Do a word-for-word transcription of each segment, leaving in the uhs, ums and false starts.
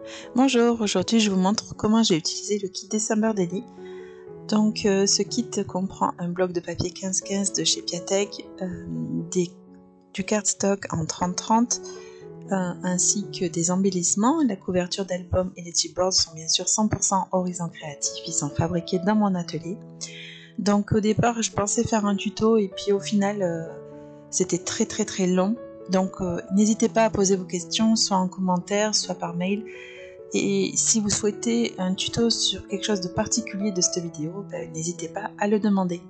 Bonjour, aujourd'hui je vous montre comment j'ai utilisé le kit December Daily. Donc euh, ce kit comprend un bloc de papier quinze quinze de chez Piatek, euh, des, du cardstock en trente trente, euh, ainsi que des embellissements. La couverture d'album et les chipboards sont bien sûr cent pour cent Horizon Créatif, ils sont fabriqués dans mon atelier. Donc au départ je pensais faire un tuto et puis au final euh, c'était très très très long. Donc euh, n'hésitez pas à poser vos questions, soit en commentaire, soit par mail. Et si vous souhaitez un tuto sur quelque chose de particulier de cette vidéo, ben, n'hésitez pas à le demander.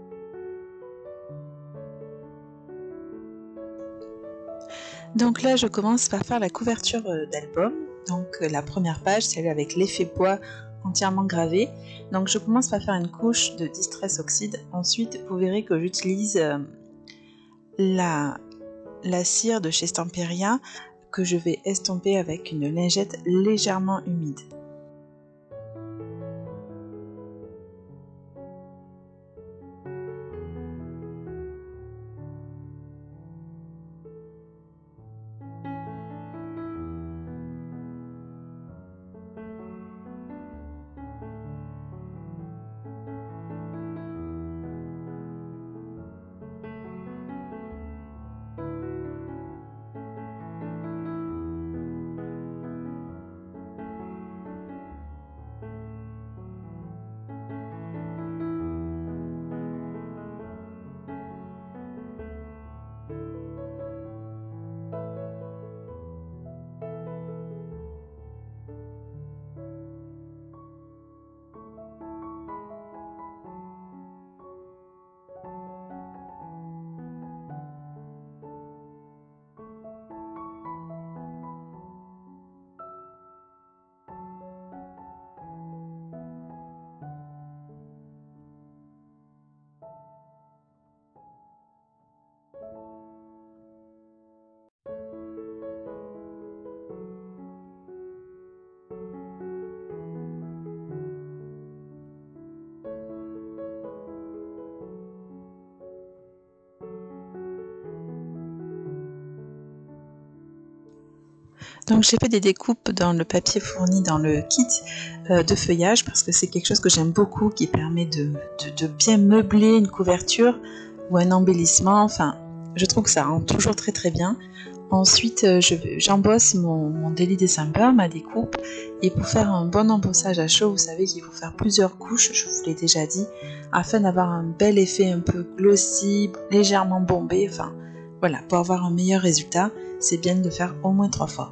Donc là, je commence par faire la couverture d'album. Donc la première page, celle avec l'effet bois entièrement gravé. Donc je commence par faire une couche de Distress Oxide. Ensuite, vous verrez que j'utilise la, la cire de chez Stamperia que je vais estomper avec une lingette légèrement humide. Donc j'ai fait des découpes dans le papier fourni dans le kit euh, de feuillage parce que c'est quelque chose que j'aime beaucoup qui permet de, de, de bien meubler une couverture ou un embellissement. Enfin, je trouve que ça rend toujours très très bien. Ensuite, euh, j'embosse mon, mon Daily December, ma découpe. Et pour faire un bon embossage à chaud, vous savez qu'il faut faire plusieurs couches, je vous l'ai déjà dit, afin d'avoir un bel effet un peu glossy, légèrement bombé. Enfin, voilà, pour avoir un meilleur résultat, c'est bien de le faire au moins trois fois.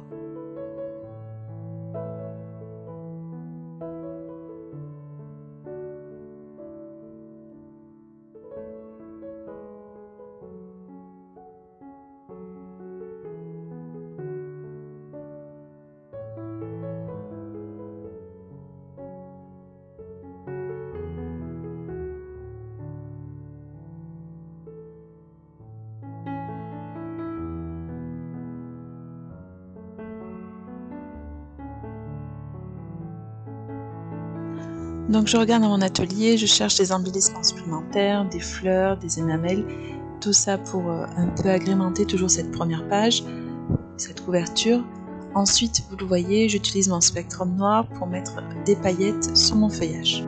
Donc je regarde dans mon atelier, je cherche des embellissements supplémentaires, des fleurs, des énamels, tout ça pour euh, un peu agrémenter toujours cette première page, cette couverture. Ensuite, vous le voyez, j'utilise mon spectrum noir pour mettre des paillettes sur mon feuillage.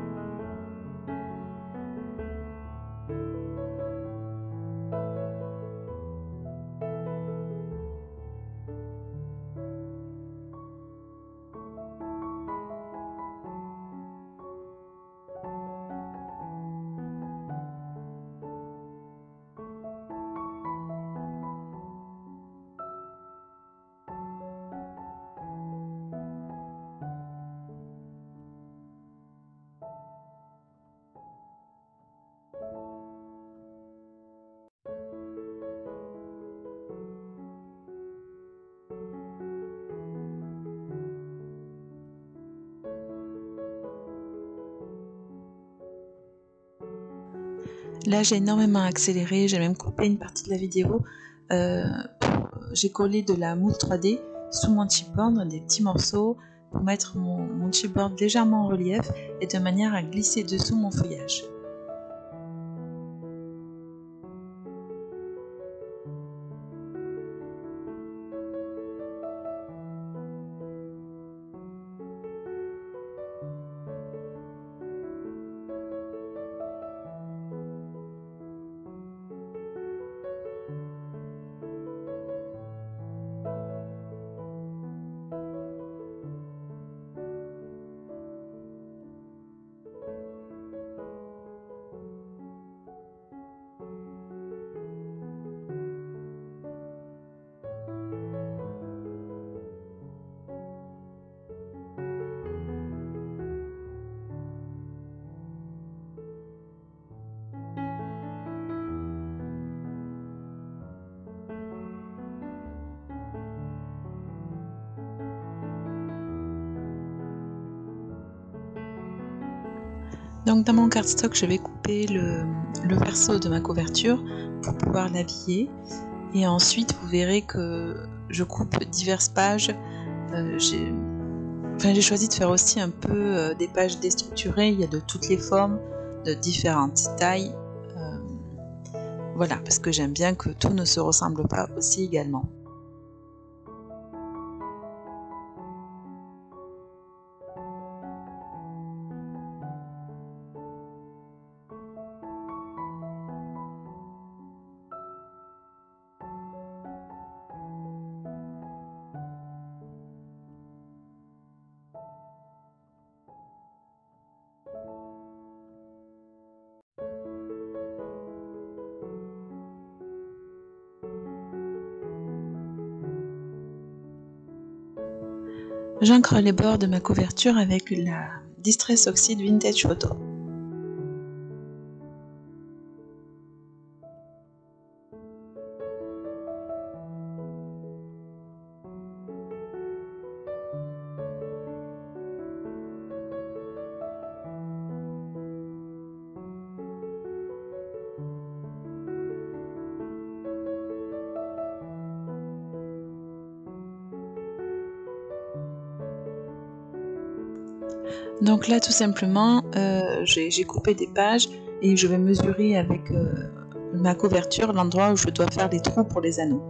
Là, j'ai énormément accéléré, j'ai même coupé une partie de la vidéo. Euh, j'ai collé de la mousse trois D sous mon chipboard, des petits morceaux, pour mettre mon, mon chipboard légèrement en relief et de manière à glisser dessous mon feuillage. Donc dans mon cardstock, je vais couper le, le verso de ma couverture pour pouvoir l'habiller. Et ensuite, vous verrez que je coupe diverses pages. Euh, j'ai enfin, j'ai choisi de faire aussi un peu euh, des pages déstructurées. Il y a de toutes les formes, de différentes tailles. Euh, voilà, parce que j'aime bien que tout ne se ressemble pas aussi également. J'encre les bords de ma couverture avec la Distress Oxide Vintage Photo. Donc là tout simplement euh, j'ai coupé des pages et je vais mesurer avec euh, ma couverture l'endroit où je dois faire les trous pour les anneaux.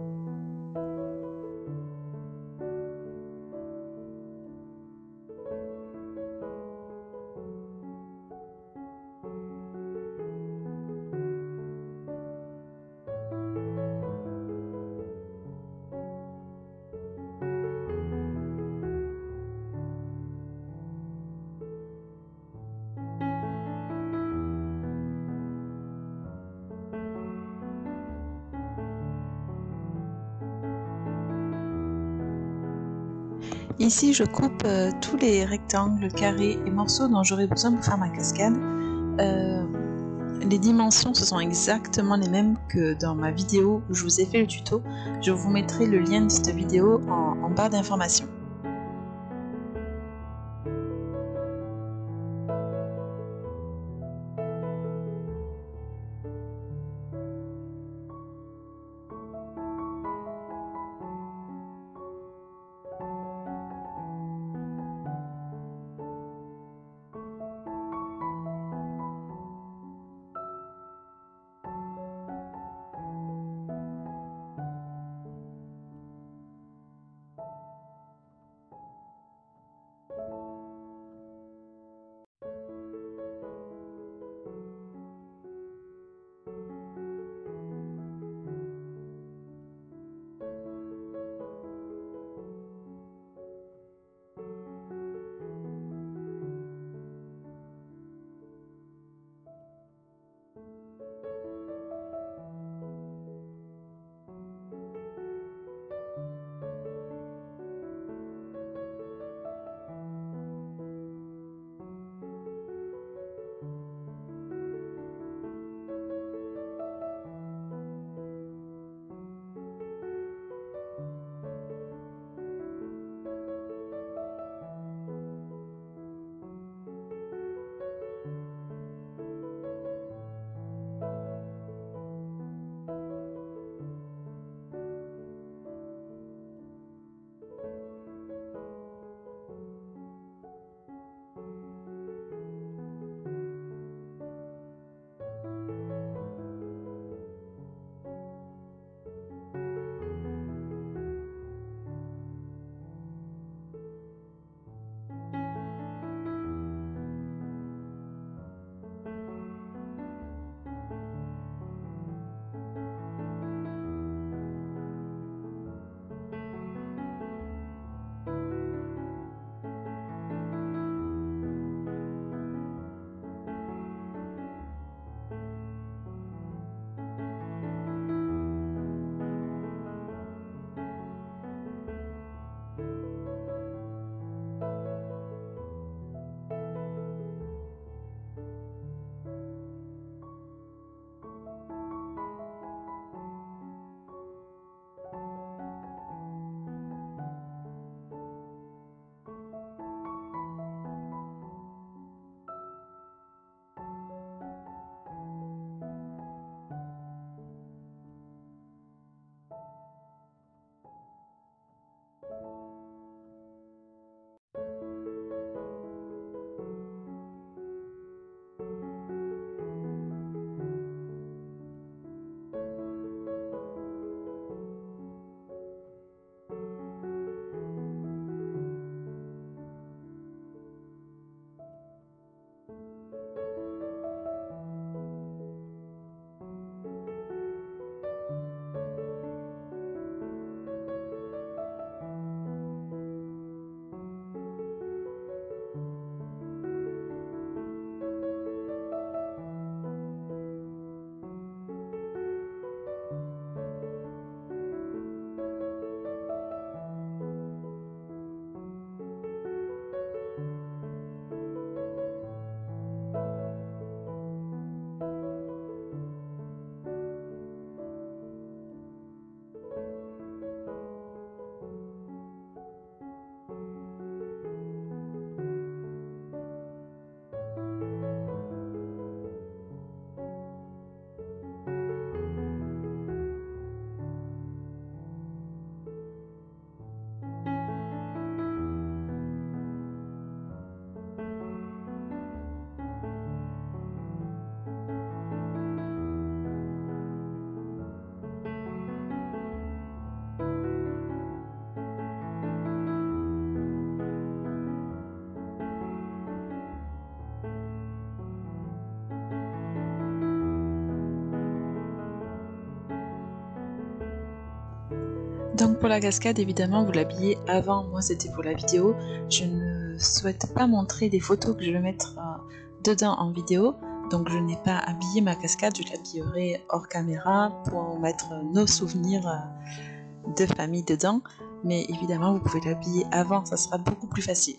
Ici je coupe euh, tous les rectangles, carrés et morceaux dont j'aurai besoin pour faire ma cascade. Euh, les dimensions ce sont exactement les mêmes que dans ma vidéo où je vous ai fait le tuto. Je vous mettrai le lien de cette vidéo en, en barre d'informations. Donc pour la cascade, évidemment, vous l'habillez avant. Moi, c'était pour la vidéo. Je ne souhaite pas montrer les photos que je vais mettre euh, dedans en vidéo. Donc je n'ai pas habillé ma cascade, je l'habillerai hors caméra pour mettre nos souvenirs euh, de famille dedans. Mais évidemment, vous pouvez l'habiller avant, ça sera beaucoup plus facile.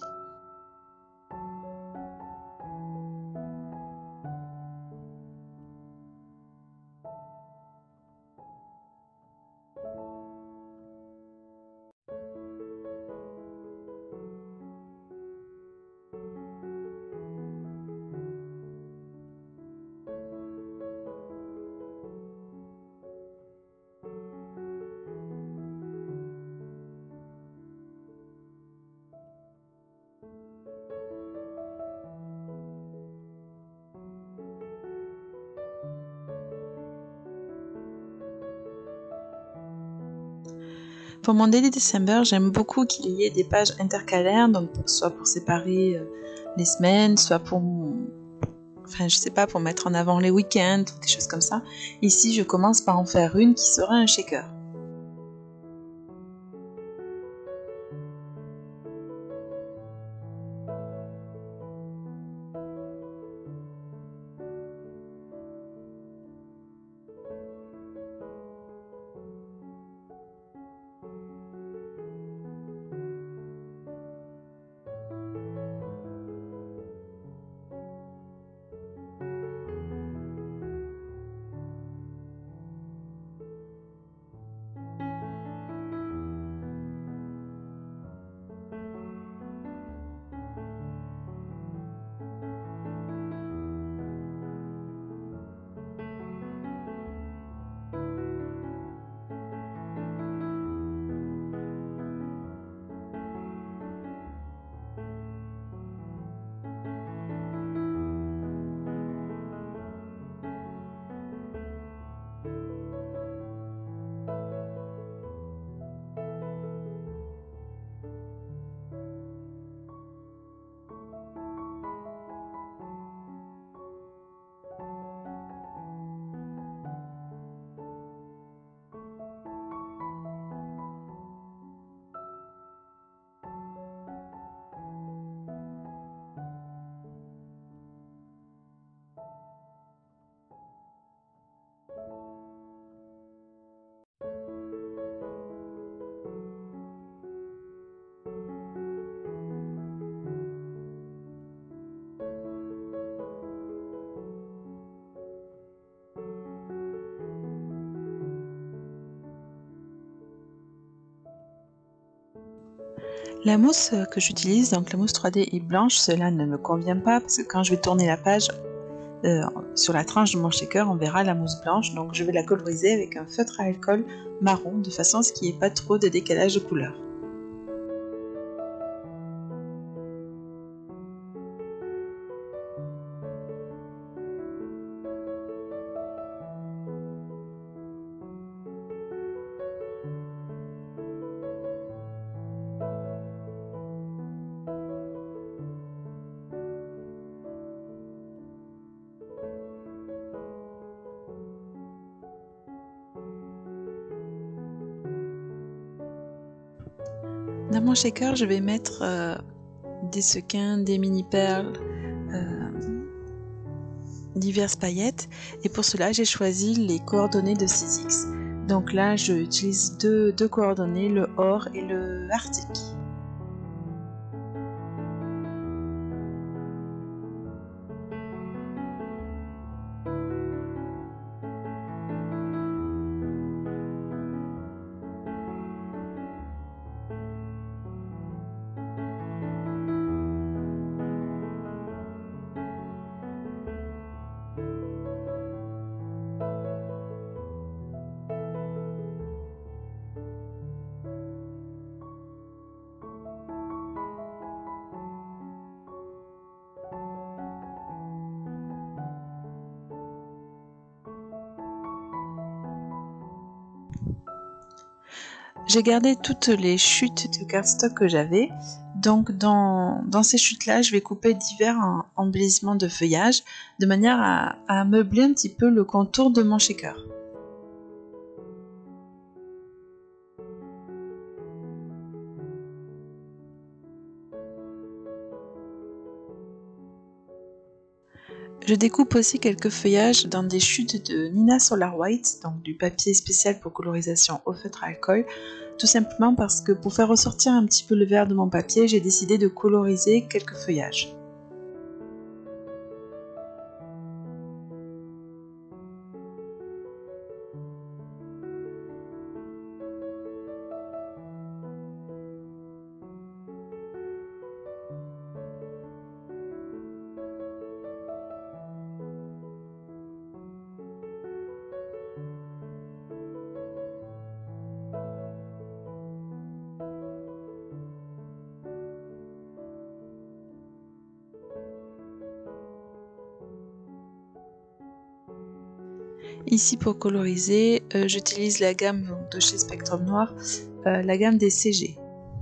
Pour mon Daily December, j'aime beaucoup qu'il y ait des pages intercalaires, donc soit pour séparer les semaines, soit pour, enfin je sais pas, pour mettre en avant les week-ends, ou des choses comme ça. Ici, je commence par en faire une qui sera un shaker. La mousse que j'utilise, donc la mousse trois D est blanche, cela ne me convient pas parce que quand je vais tourner la page euh, sur la tranche de mon shaker, on verra la mousse blanche, donc je vais la coloriser avec un feutre à alcool marron de façon à ce qu'il n'y ait pas trop de décalage de couleurs. Dans mon shaker, je vais mettre euh, des sequins, des mini-perles, euh, diverses paillettes. Et pour cela, j'ai choisi les coordonnées de six X. Donc là, j'utilise deux, deux coordonnées, le or et le arctique. J'ai gardé toutes les chutes de cardstock que j'avais. Donc dans, dans ces chutes-là, je vais couper divers embellissements de feuillage de manière à, à meubler un petit peu le contour de mon shaker. Je découpe aussi quelques feuillages dans des chutes de Nina Solar White, donc du papier spécial pour colorisation au feutre à alcool, tout simplement parce que pour faire ressortir un petit peu le vert de mon papier, j'ai décidé de coloriser quelques feuillages. Ici pour coloriser, euh, j'utilise la gamme de chez Spectrum Noir, euh, la gamme des C G.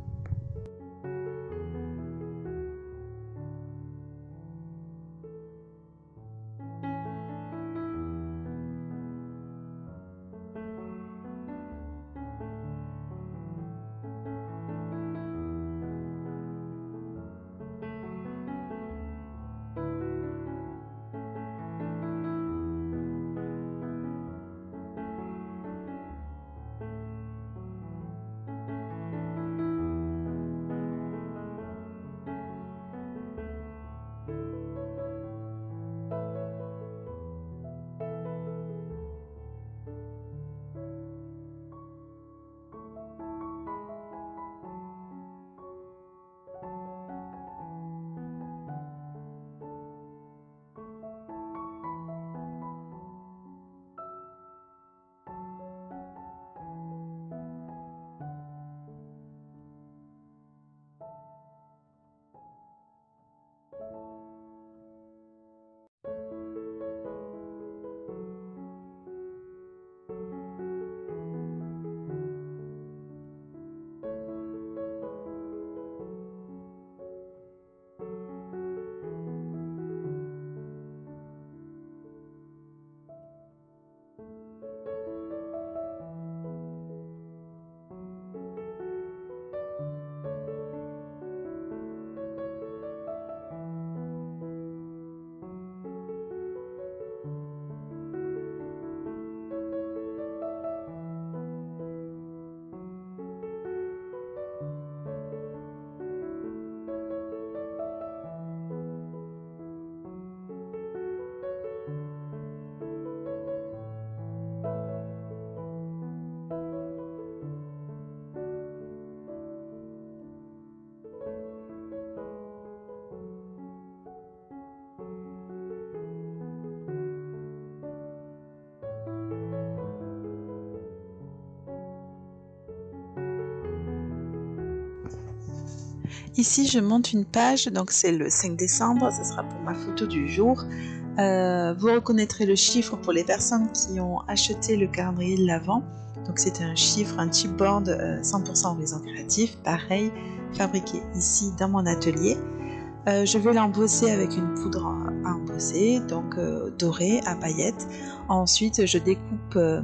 Ici, je monte une page, donc c'est le cinq décembre, ce sera pour ma photo du jour. Euh, vous reconnaîtrez le chiffre pour les personnes qui ont acheté le calendrier de l'Avent. Donc c'est un chiffre, un chipboard euh, cent pour cent horizon créatif, pareil, fabriqué ici dans mon atelier. Euh, je vais l'embosser avec une poudre à embosser, donc euh, dorée à paillettes. Ensuite, je découpe euh,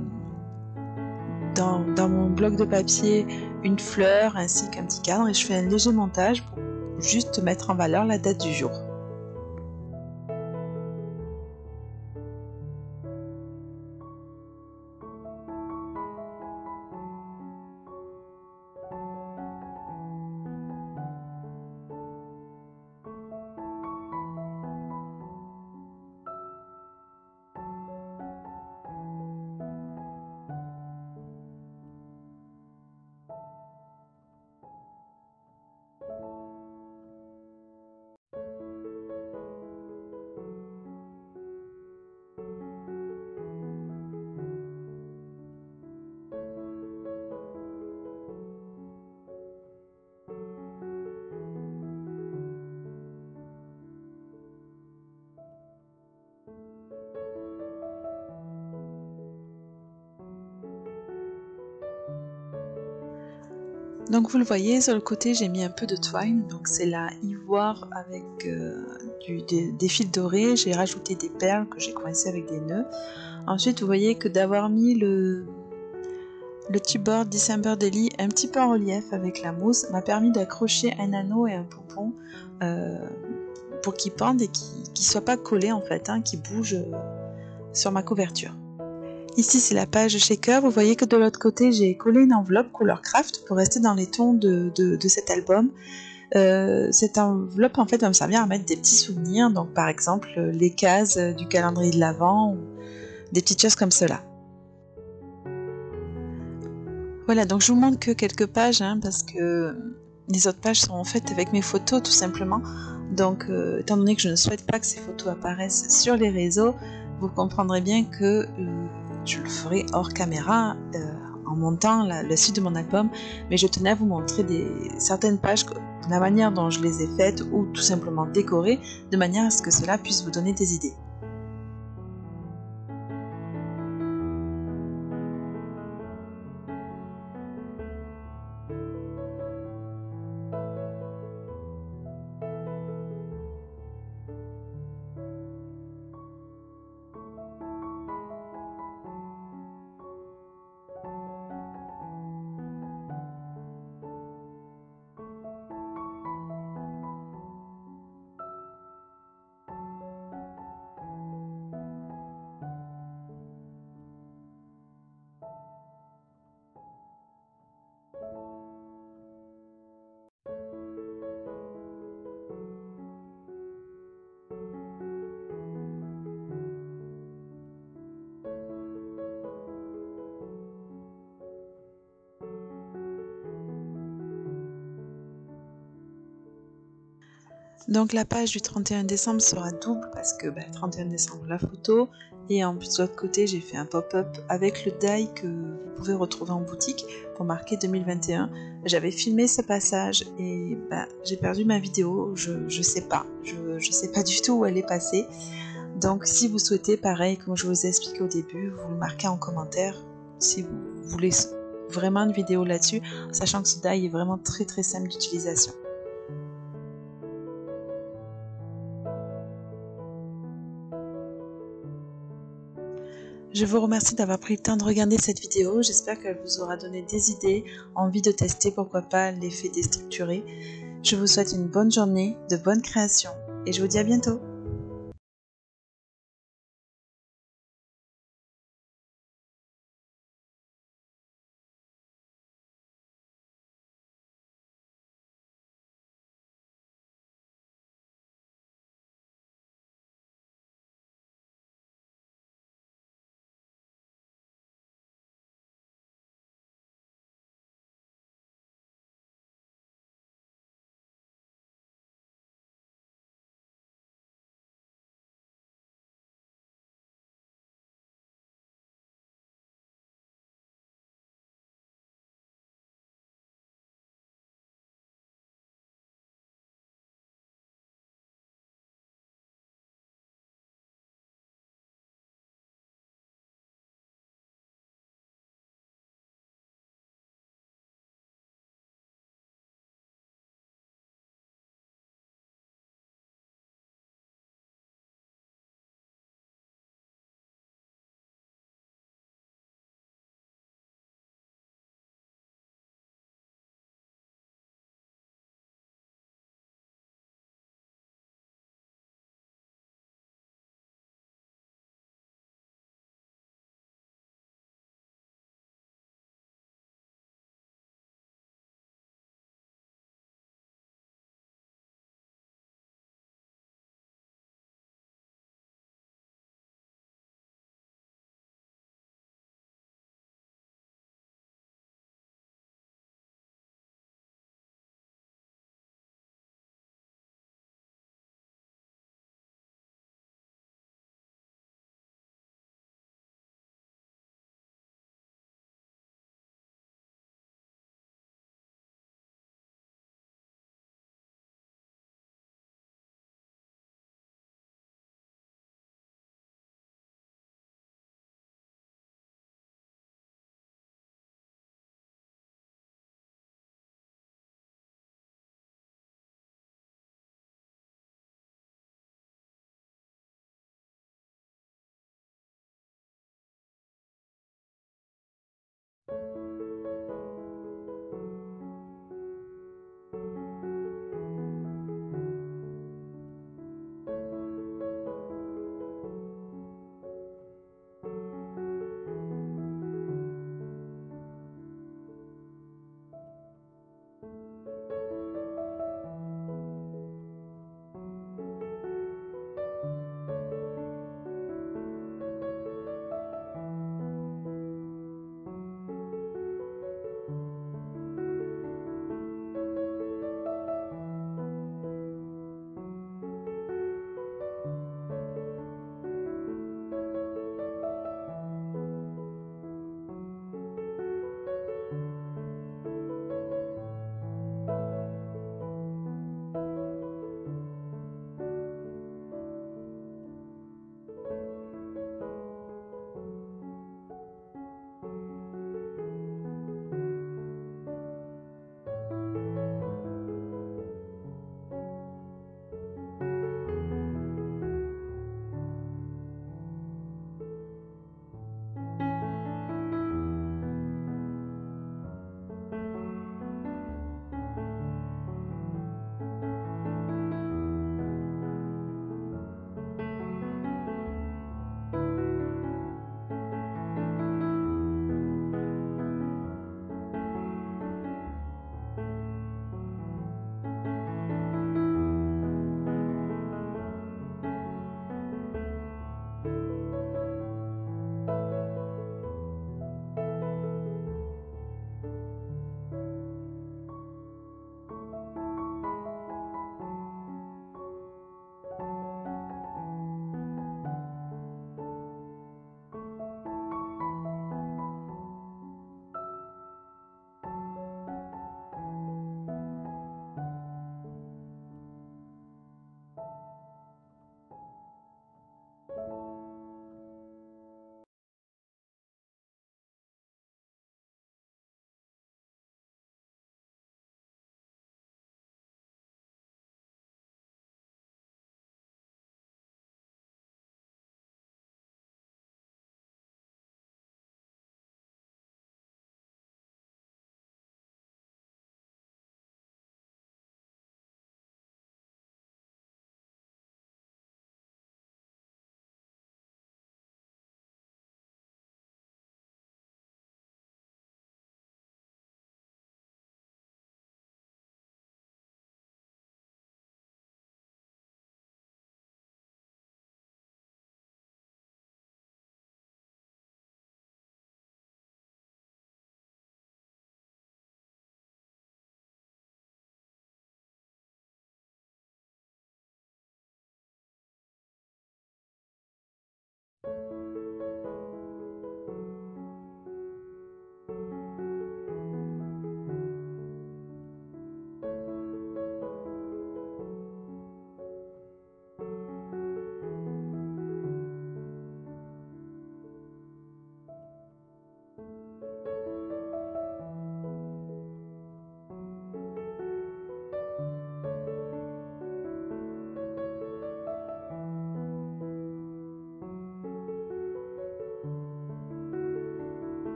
dans, dans mon bloc de papier une fleur ainsi qu'un petit cadre et je fais un léger montage pour juste mettre en valeur la date du jour. Donc vous le voyez, sur le côté j'ai mis un peu de twine, donc c'est la ivoire avec euh, du, des, des fils dorés, j'ai rajouté des perles que j'ai coincées avec des nœuds. Ensuite vous voyez que d'avoir mis le, le chipboard December Daily un petit peu en relief avec la mousse m'a permis d'accrocher un anneau et un pompon euh, pour qu'il pende et qu'il ne soit pas collé en fait, hein, qu'il bouge euh, sur ma couverture. Ici c'est la page shaker, vous voyez que de l'autre côté j'ai collé une enveloppe couleur craft pour rester dans les tons de, de, de cet album. Euh, cette enveloppe en fait va me servir à mettre des petits souvenirs, donc par exemple les cases du calendrier de l'Avent ou des petites choses comme cela. Voilà, donc je vous montre que quelques pages, hein, parce que les autres pages sont faites avec mes photos tout simplement. Donc euh, étant donné que je ne souhaite pas que ces photos apparaissent sur les réseaux, vous comprendrez bien que euh, je le ferai hors caméra euh, en montant la, la suite de mon album, mais je tenais à vous montrer des, certaines pages, la manière dont je les ai faites ou tout simplement décorées, de manière à ce que cela puisse vous donner des idées. Donc la page du trente et un décembre sera double parce que bah, trente et un décembre la photo, et en plus de l'autre côté j'ai fait un pop-up avec le die que vous pouvez retrouver en boutique pour marquer deux mille vingt et un. J'avais filmé ce passage et bah, j'ai perdu ma vidéo, je, je sais pas, je, je sais pas du tout où elle est passée. Donc si vous souhaitez, pareil comme je vous ai expliqué au début, vous le marquez en commentaire si vous voulez vraiment une vidéo là-dessus, sachant que ce die est vraiment très très simple d'utilisation. Je vous remercie d'avoir pris le temps de regarder cette vidéo, j'espère qu'elle vous aura donné des idées, envie de tester pourquoi pas l'effet déstructuré. Je vous souhaite une bonne journée, de bonnes créations et je vous dis à bientôt.